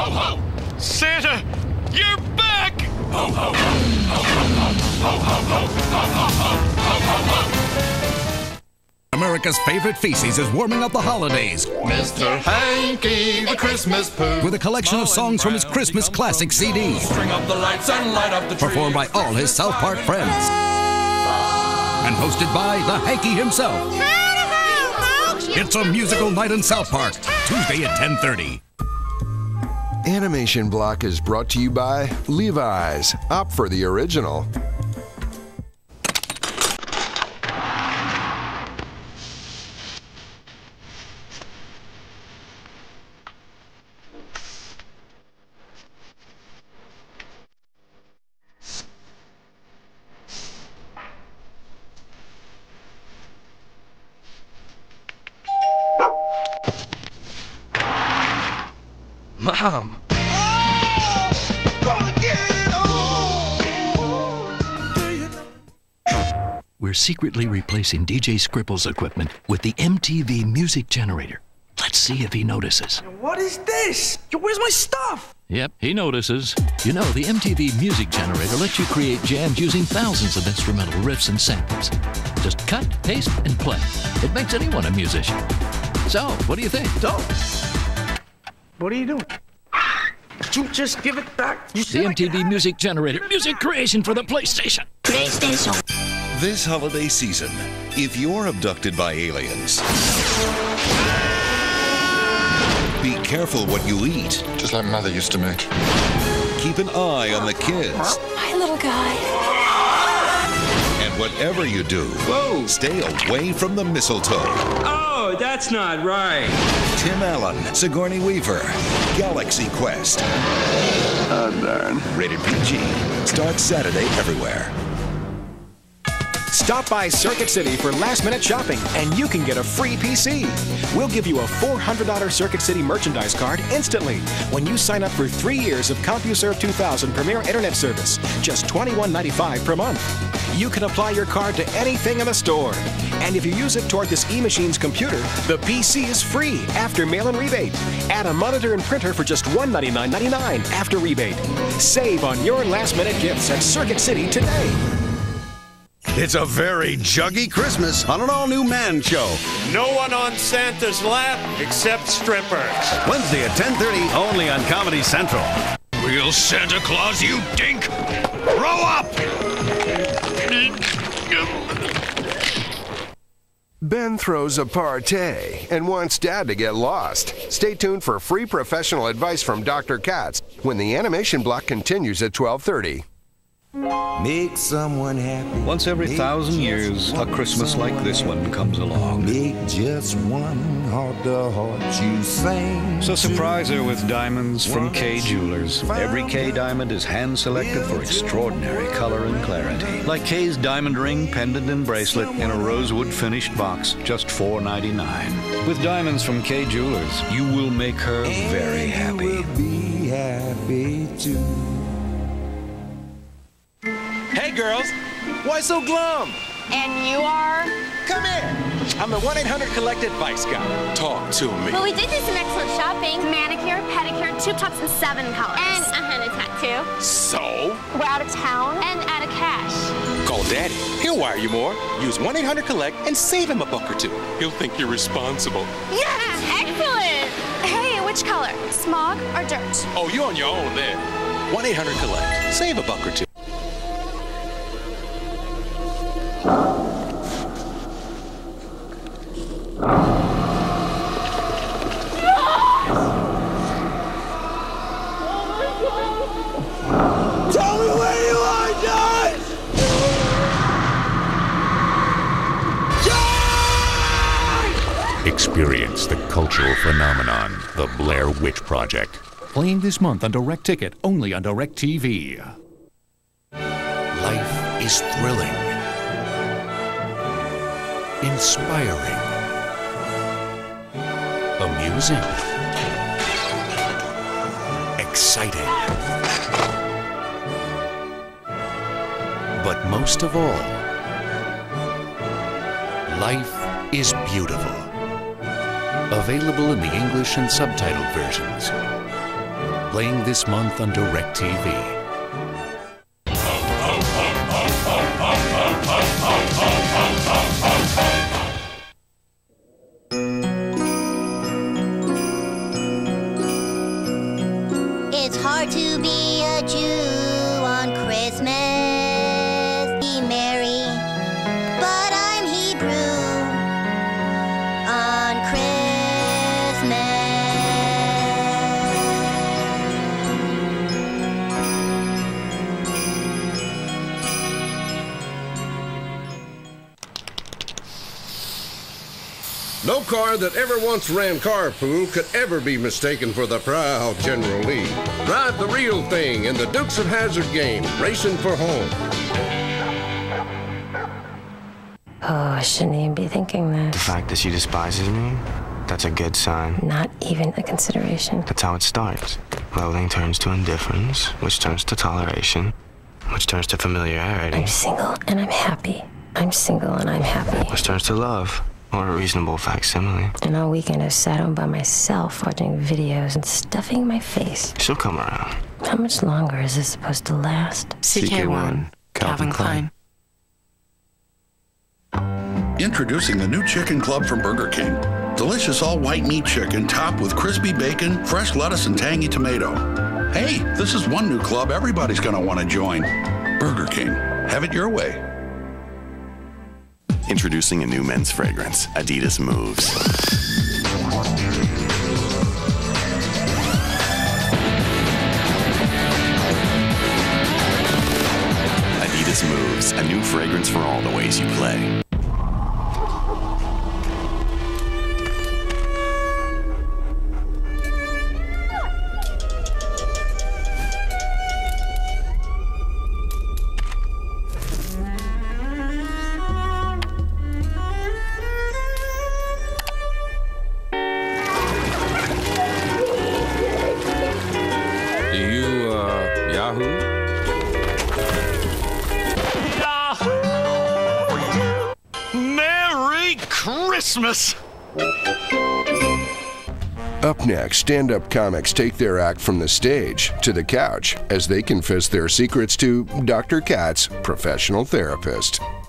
ho, ho! Santa, you're back! Ho, ho, ho! Ho, ho, ho! Ho, ho, ho! Ho, ho, ho! Ho, ho, ho! America's favorite feces is warming up the holidays. Mr. Hanky, the Christmas poo. With a collection of songs from his Christmas classic CD. String up the lights and light up the tree. Performed by all his South Park friends. And hosted by the Hanky himself. It's a musical night in South Park, Tuesday at 10:30. Animation Block is brought to you by Levi's. Opt for the original. Mom! We're secretly replacing DJ Scribble's equipment with the MTV music generator. Let's see if he notices. What is this? Where's my stuff? Yep, he notices. You know, the MTV music generator lets you create jams using thousands of instrumental riffs and samples. Just cut, paste, and play. It makes anyone a musician. So, what do you think? So, what are you doing? You just give it back. You The MTV music generator. Music creation for the PlayStation. PlayStation. This holiday season, if you're abducted by aliens, be careful what you eat. Just like Mother used to make. Keep an eye on the kids. Hi, little guy. And whatever you do, stay away from the mistletoe. Oh, that's not right. Tim Allen, Sigourney Weaver, Galaxy Quest. Oh, darn. Rated PG. Starts Saturday everywhere. Stop by Circuit City for last-minute shopping, and you can get a free PC. We'll give you a $400 Circuit City merchandise card instantly when you sign up for 3 years of CompuServe 2000 Premier Internet Service, just $21.95 per month. You can apply your card to anything in the store. And if you use it toward this e-machine's computer, the PC is free after mail-in rebate. Add a monitor and printer for just $199.99 after rebate. Save on your last-minute gifts at Circuit City today. It's a very juggy Christmas on an all-new Man Show. No one on Santa's lap except strippers. Wednesday at 10:30, only on Comedy Central. Real Santa Claus, you dink! Grow up! Ben throws a party and wants Dad to get lost. Stay tuned for free professional advice from Dr. Katz when the Animation Block continues at 12:30. Make someone happy. Once every 1,000 years, a Christmas like this one comes along. Make just one heart-to-heart you sing. So surprise her with diamonds from K Jewelers. Every K diamond is hand-selected for extraordinary color and clarity. Like K's diamond ring, pendant, and bracelet in a rosewood finished box, just $4.99. With diamonds from K Jewelers, you will make her very happy. You will be happy too. Hey, girls. Why so glum? And you are? Come here. I'm the 1-800-COLLECT advice guy. Talk to me. Well, we did do some excellent shopping. Manicure, pedicure, 2 tops, and 7 colors. And a henna tattoo. So? We're out of town and out of cash. Call Daddy. He'll wire you more. Use 1-800-COLLECT and save him a buck or two. He'll think you're responsible. Yes! Excellent! Hey, which color? Smog or dirt? Oh, you're on your own there. 1-800-COLLECT. Save a buck or two. Tell me where you are, John! Experience the cultural phenomenon, the Blair Witch Project. Playing this month on Direct Ticket, only on Direct TV. Life is thrilling, inspiring, amusing, exciting. But most of all, life is beautiful. Available in the English and subtitled versions. playing this month on DirecTV. It's hard to be a Jew on Christmas. Be merry, but I'm Hebrew on Christmas. No car that ever once ran carpool could ever be mistaken for the proud General Lee. Drive the real thing in the Dukes of Hazzard game, racing for home. Oh, I shouldn't even be thinking this. The fact that she despises me, that's a good sign. Not even a consideration. That's how it starts. Loathing turns to indifference, which turns to toleration, which turns to familiarity. I'm single and I'm happy. I'm single and I'm happy. Which turns to love. Or a reasonable facsimile. And all weekend I sat home by myself watching videos and stuffing my face. She'll come around. How much longer is this supposed to last? CK1, Calvin Klein. Introducing the new Chicken Club from Burger King. Delicious all-white meat chicken topped with crispy bacon, fresh lettuce, and tangy tomato. Hey, this is one new club everybody's going to want to join. Burger King. Have it your way. Introducing a new men's fragrance, Addidas Moves. Addidas Moves, a new fragrance for all the ways you play. Yahoo? Merry Christmas! Up next, stand-up comics take their act from the stage to the couch as they confess their secrets to Dr. Katz, professional therapist.